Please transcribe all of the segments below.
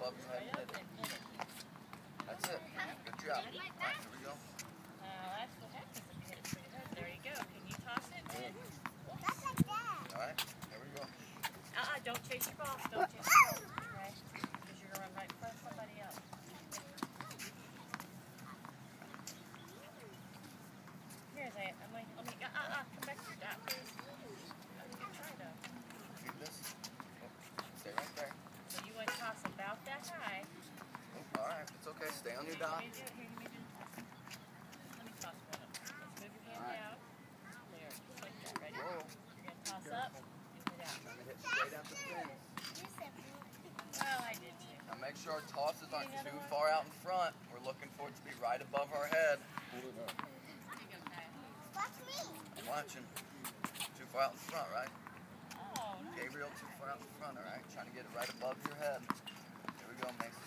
above your head and hit it. That's it. Good job. All right, here we go. That's what happens if you hit it straight ahead. There you go. Can you toss it, Ben? Not like that. All right, here we go. Don't chase your ball. Don't chase your ball. Okay? Because you're going to run right in front of somebody else. Here's it. Come back to your dot, please. Try to. Keep this. Stay right there. So you want to toss about that high. Oh, all right, it's okay. Stay on your dot. Let me toss one of them. Let's move your hand out. There, just like that. Ready? Whoa. You're going to toss up and hit out. Trying to hit straight out the pin. Well, I did too. Now make sure our tosses aren't too far out in front. We're looking for it to be right above our head. Watch me. I'm watching. Too far out in front, right? Oh, no. Gabriel, too far out in front, all right? Trying to get it right above your head. Here we go, Mason.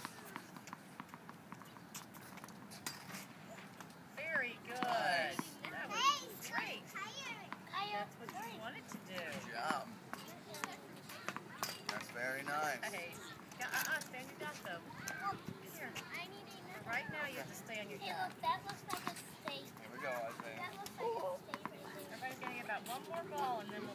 Very good. Nice. That was great. That's what you wanted to do. Good job. That's very nice. Hey, stay on your dot though. Here. Right now you have to stay on your dot. That looks like a steak. Here we go, Isaiah. That looks like a steak. Everybody's getting about one more ball and then